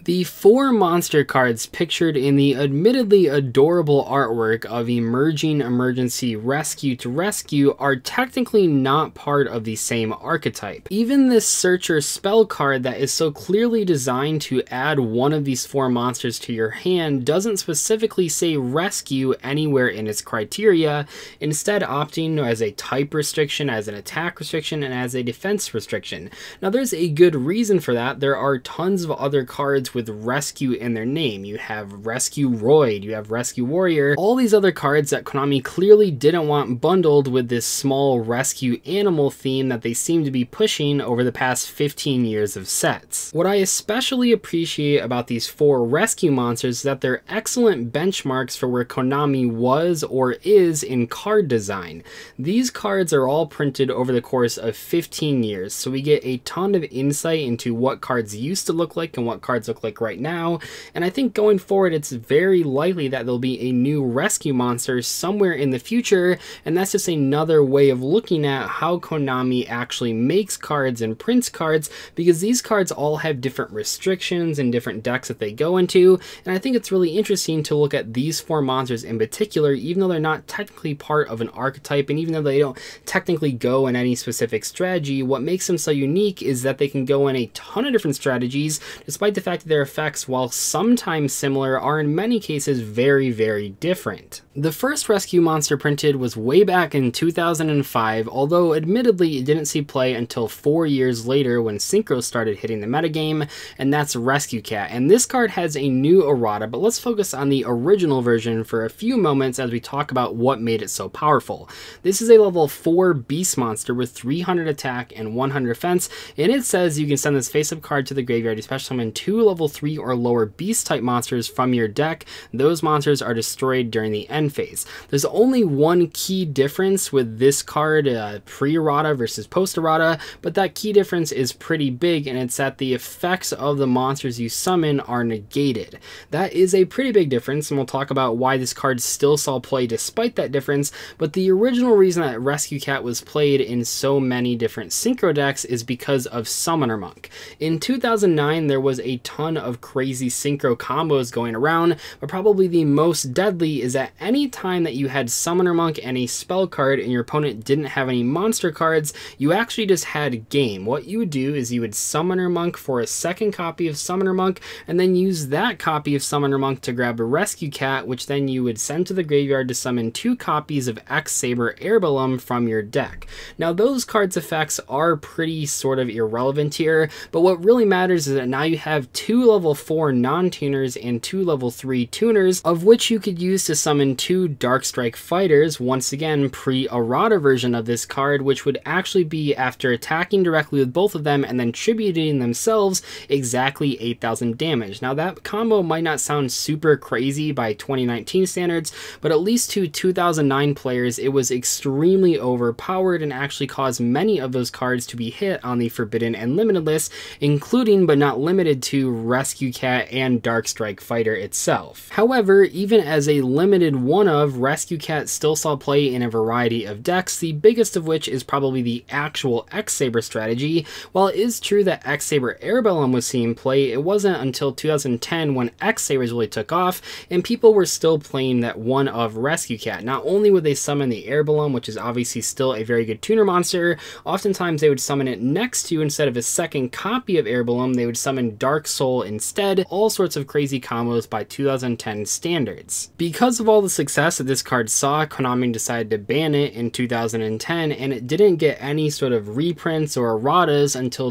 The 4 monster cards pictured in the admittedly adorable artwork of Emerging Emergency Rescue to Rescue are technically not part of the same archetype. Even this Searcher spell card that is so clearly designed to add one of these 4 monsters to your hand doesn't specifically say rescue anywhere in its criteria, instead opting as a type restriction, as an attack restriction, and as a defense restriction. Now there's a good reason for that. There are tons of other cards with rescue in their name. You have Rescue Roid, you have Rescue Warrior, all these other cards that Konami clearly didn't want bundled with this small rescue animal theme that they seem to be pushing over the past 15 years of sets. What I especially appreciate about these 4 rescue monsters is that they're excellent benchmarks for where Konami was or is in card design. These cards are all printed over the course of 15 years, so we get a ton of insight into what cards used to look like and what cards look like right now, and I think going forward it's very likely that there'll be a new rescue monster somewhere in the future, and that's just another way of looking at how Konami actually makes cards and prints cards, because these cards all have different restrictions and different decks that they go into, and I think it's really interesting to look at these 4 monsters in particular, even though they're not technically part of an archetype, and even though they don't technically go in any specific strategy, what makes them so unique is that they can go in a ton of different strategies, despite the fact that their effects, while sometimes similar, are in many cases very, very different. The first rescue monster printed was way back in 2005, although admittedly it didn't see play until 4 years later when Synchro started hitting the metagame, and that's Rescue Cat. And this card has a new errata, but let's focus on the original version for a few moments as we talk about what made it so powerful. This is a level 4 beast monster with 300 attack and 100 defense, and it says you can send this face-up card to the graveyard to special summon 2 level 3 or lower beast type monsters from your deck. Those monsters are destroyed during the end phase. There's only one key difference with this card, pre-errata versus post-errata, but that key difference is pretty big, and it's that the effects of the monsters you summon are negated. That is a pretty big difference, and we'll talk about why this card still saw play despite that difference, but the original reason that Rescue Cat was played in so many different Synchro decks is because of Summoner Monk. In 2009, there was a ton of crazy Synchro combos going around, but probably the most deadly is at any time that you had Summoner Monk and a spell card and your opponent didn't have any monster cards, you actually just had game. What you would do is you would Summoner Monk for a second copy of Summoner Monk, and then use that copy of Summoner Monk to grab a Rescue Cat, which then you would send to the graveyard to summon 2 copies of X-Saber Airbellum from your deck. Now those cards' effects are pretty sort of irrelevant here, but what really matters is that now you have 2 level 4 non-tuners and 2 level 3 tuners, of which you could use to summon 2 Darkstrike Fighters, once again pre-errata version of this card, which would actually be after attacking directly with both of them and then tributing themselves exactly 8,000 damage. Now that combo might not sound super crazy by 2019 standards, but at least to 2009 players it was extremely overpowered and actually caused many of those cards to be hit on the Forbidden and Limited list, including but not limited to Rescue Cat and Darkstrike Fighter itself. However, even as a limited one of, Rescue Cat still saw play in a variety of decks, the biggest of which is probably the actual X-Saber strategy. While it is true that X-Saber Airbellum was seeing play, it wasn't until 2010 when X-Sabers really took off, and people were still playing that one of Rescue Cat. Not only would they summon the Airbellum, which is obviously still a very good tuner monster, oftentimes they would summon it next to, instead of a second copy of Airbellum, they would summon Dark Soul instead. All sorts of crazy combos by 2010 standards. Because of all the success that this card saw, Konami decided to ban it in 2010, and it didn't get any sort of reprints or erratas until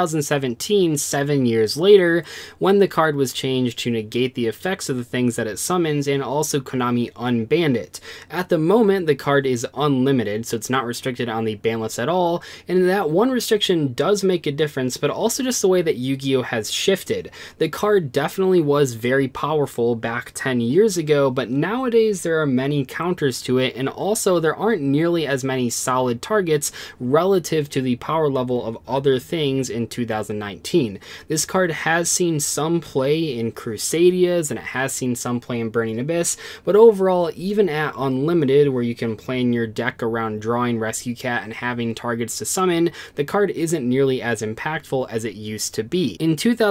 2017, 7 years later, when the card was changed to negate the effects of the things that it summons, and also Konami unbanned it. At the moment, the card is unlimited, so it's not restricted on the ban list at all, and that one restriction does make a difference, but also just the way that Yu-Gi-Oh! Has shifted. The card definitely was very powerful back 10 years ago, but nowadays there are many counters to it, and also there aren't nearly as many solid targets relative to the power level of other things in 2019. This card has seen some play in Crusadias, and it has seen some play in Burning Abyss, but overall, even at Unlimited, where you can plan your deck around drawing Rescue Cat and having targets to summon, the card isn't nearly as impactful as it used to be. In 2011,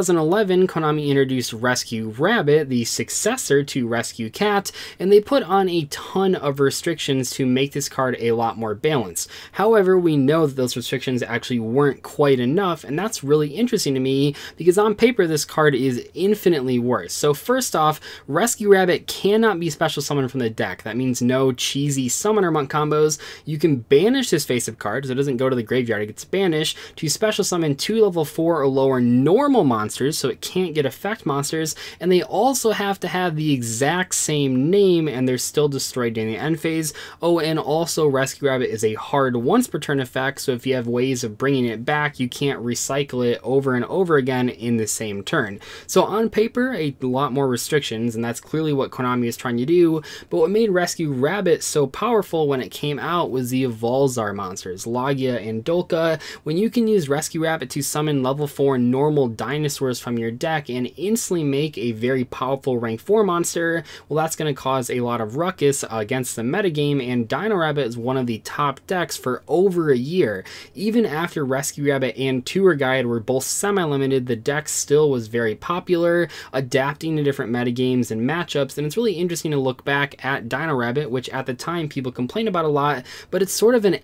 2011, Konami introduced Rescue Rabbit, the successor to Rescue Cat, and they put on a ton of restrictions to make this card a lot more balanced. However, we know that those restrictions actually weren't quite enough, and that's really interesting to me because on paper this card is infinitely worse. So first off, Rescue Rabbit cannot be special summoned from the deck. That means no cheesy summoner monk combos. You can banish this face-up card, so it doesn't go to the graveyard, it gets banished, to special summon 2 level 4 or lower normal monsters, so it can't get effect monsters, and they also have to have the exact same name and they're still destroyed during the end phase. Oh, and also Rescue Rabbit is a hard once per turn effect, so if you have ways of bringing it back, you can't recycle it over and over again in the same turn. So on paper, a lot more restrictions, and that's clearly what Konami is trying to do, but what made Rescue Rabbit so powerful when it came out was the Evolzar monsters, Logia and Dolka. When you can use Rescue Rabbit to summon level 4 normal dinosaurs from your deck and instantly make a very powerful rank 4 monster, well, that's going to cause a lot of ruckus against the metagame, and Dino Rabbit is one of the top decks for over a year. Even after Rescue Rabbit and Tour Guide were both semi-limited, the deck still was very popular, adapting to different metagames and matchups, and it's really interesting to look back at Dino Rabbit, which at the time people complained about a lot, but it's sort of an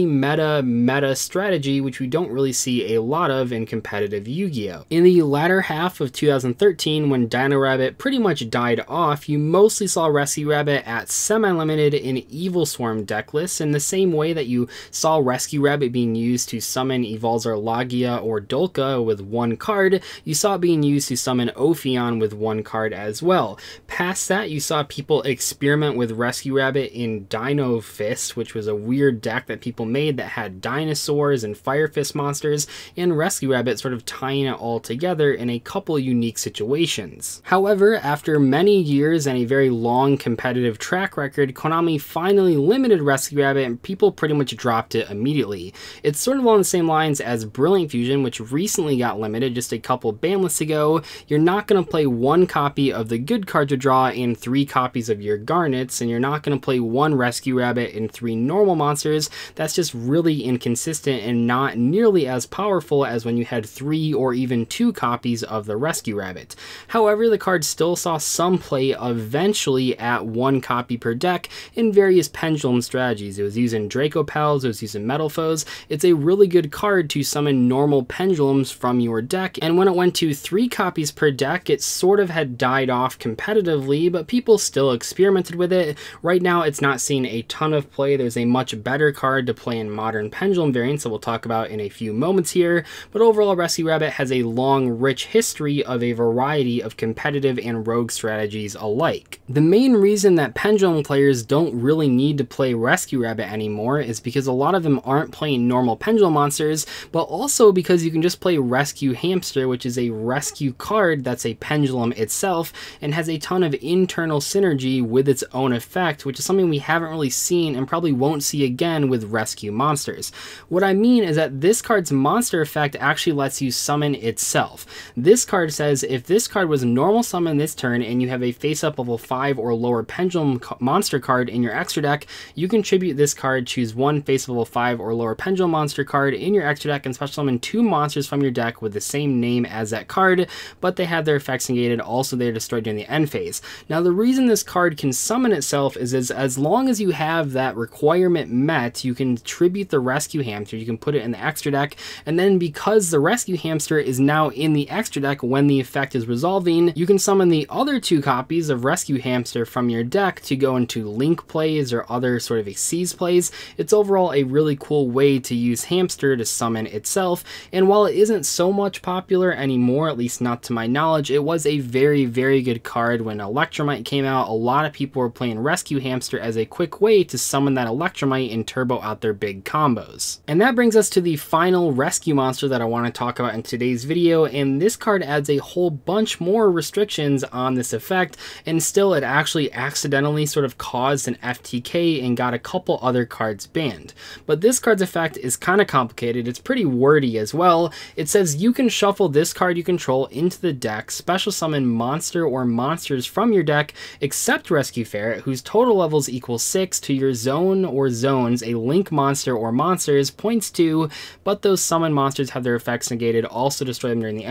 anti-meta strategy, which we don't really see a lot of in competitive Yu-Gi-Oh! In the latter half of 2013, when Dino Rabbit pretty much died off, you mostly saw Rescue Rabbit at semi-limited in Evil Swarm deck lists, in the same way that you saw Rescue Rabbit being used to summon Evolzar Logia or Dolka with 1 card, you saw it being used to summon Ophion with 1 card as well. Past that, you saw people experiment with Rescue Rabbit in Dino Fist, which was a weird deck that people made that had dinosaurs and Fire Fist monsters, and Rescue Rabbit sort of tying it all together in a couple unique situations. However, after many years and a very long competitive track record, Konami finally limited Rescue Rabbit and people pretty much dropped it immediately. It's sort of along the same lines as Brilliant Fusion, which recently got limited just a couple ban lists ago. You're not going to play 1 copy of the good card to draw and 3 copies of your Garnets, and you're not going to play 1 Rescue Rabbit and 3 normal monsters. That's just really inconsistent and not nearly as powerful as when you had 3 or even 2 copies of the Rescue Rabbit. However, the card still saw some play eventually at 1 copy per deck in various pendulum strategies. It was used in Draco Pals, it was used in Metal Foes. It's a really good card to summon normal pendulums from your deck, and when it went to 3 copies per deck, it sort of had died off competitively, but people still experimented with it. Right now, it's not seeing a ton of play. There's a much better card to play in modern pendulum variants that we'll talk about in a few moments here, but overall, Rescue Rabbit has a long, rich history of a variety of competitive and rogue strategies alike. The main reason that pendulum players don't really need to play Rescue Rabbit anymore is because a lot of them aren't playing normal pendulum monsters, but also because you can just play Rescue Hamster, which is a rescue card that's a pendulum itself and has a ton of internal synergy with its own effect, which is something we haven't really seen and probably won't see again with rescue monsters. What I mean is that this card's monster effect actually lets you summon itself. This card says if this card was normal summon this turn and you have a face-up level 5 or lower pendulum monster card in your extra deck, you can tribute this card, choose 1 face level 5 or lower pendulum monster card in your extra deck, and special summon 2 monsters from your deck with the same name as that card, but they have their effects negated. Also, they're destroyed during the end phase. Now, the reason this card can summon itself is as long as you have that requirement met, you can tribute the Rescue Hamster, you can put it in the extra deck, and then because the Rescue Hamster is now in the extra deck when the effect is resolving, you can summon the other 2 copies of Rescue Hamster from your deck to go into link plays or other sort of seize plays. It's overall a really cool way to use Hamster to summon itself, and while it isn't so much popular anymore, at least not to my knowledge, it was a very, very good card. When Electromite came out, a lot of people were playing Rescue Hamster as a quick way to summon that Electromite and turbo out their big combos. And that brings us to the final rescue monster that I want to talk about in today's video, and this card adds a whole bunch more restrictions on this effect, and still it actually accidentally sort of caused an FTK and got a couple other cards banned. But this card's effect is kind of complicated. It's pretty wordy as well. It says you can shuffle this card you control into the deck, special summon monster or monsters from your deck, except Rescue Ferret, whose total levels equal 6 to your zone or zones a link monster or monsters points to, but those summon monsters have their effects negated, also destroy them during the end phase.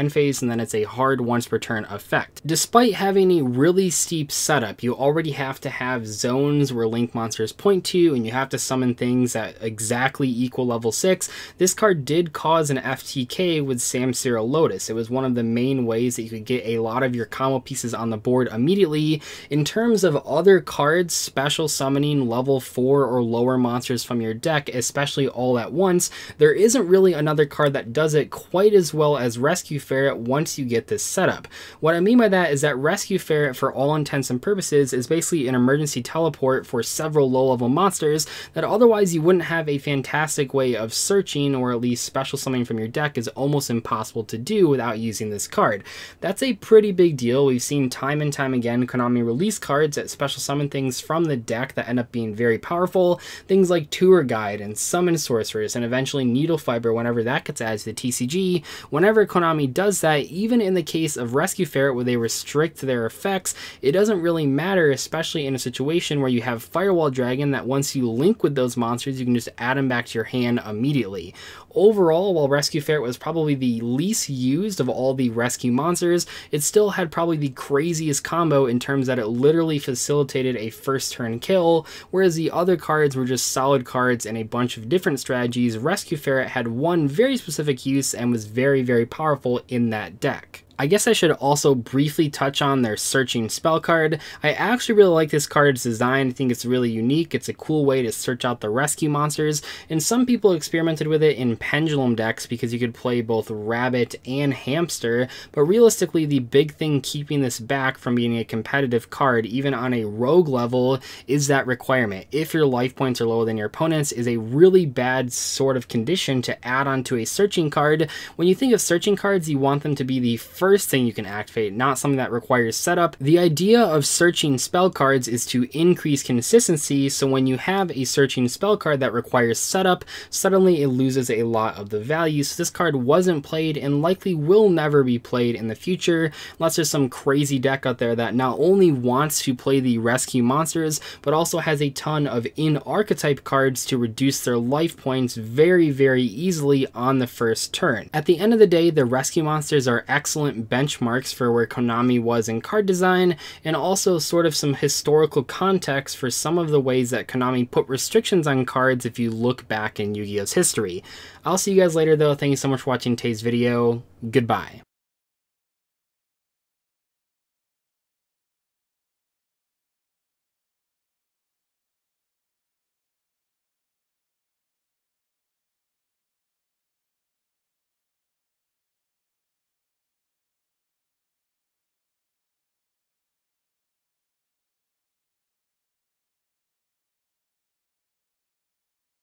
and then it's a hard once per turn effect. Despite having a really steep setup, you already have to have zones where link monsters point to, and you have to summon things at exactly equal level 6. This card did cause an FTK with Samsara Lotus. It was one of the main ways that you could get a lot of your combo pieces on the board immediately. In terms of other cards, special summoning level 4 or lower monsters from your deck, especially all at once, there isn't really another card that does it quite as well as Rescue Ferret once you get this setup. What I mean by that is that Rescue Ferret, for all intents and purposes, is basically an emergency teleport for several low-level monsters that otherwise you wouldn't have a fantastic way of searching, or at least special summoning from your deck is almost impossible to do without using this card. That's a pretty big deal. We've seen time and time again Konami release cards that special summon things from the deck that end up being very powerful, things like Tour Guide and Summon Sorceress, and eventually Needle Fiber whenever that gets added to the TCG. Whenever Konami does that, even in the case of Rescue Ferret where they restrict their effects, it doesn't really matter, especially in a situation where you have Firewall Dragon that once you link with those monsters, you can just add them back to your hand immediately. Overall, while Rescue Ferret was probably the least used of all the rescue monsters, it still had probably the craziest combo in terms that it literally facilitated a first turn kill, whereas the other cards were just solid cards and a bunch of different strategies. Rescue Ferret had one very specific use and was very, very powerful in that deck. I guess I should also briefly touch on their Searching Spell card. I actually really like this card's design. I think it's really unique. It's a cool way to search out the rescue monsters, and some people experimented with it in Pendulum decks because you could play both Rabbit and Hamster, but realistically the big thing keeping this back from being a competitive card, even on a rogue level, is that requirement. If your life points are lower than your opponent's, is a really bad sort of condition to add onto a searching card. When you think of searching cards, you want them to be the first thing you can activate, not something that requires setup. The idea of searching spell cards is to increase consistency, so when you have a searching spell card that requires setup, suddenly it loses a lot of the value. So this card wasn't played and likely will never be played in the future, unless there's some crazy deck out there that not only wants to play the rescue monsters, but also has a ton of in-archetype cards to reduce their life points very, very easily on the first turn. At the end of the day, the rescue monsters are excellent benchmarks for where Konami was in card design, and also sort of some historical context for some of the ways that Konami put restrictions on cards if you look back in Yu-Gi-Oh's history. I'll see you guys later though. Thank you so much for watching today's video. Goodbye.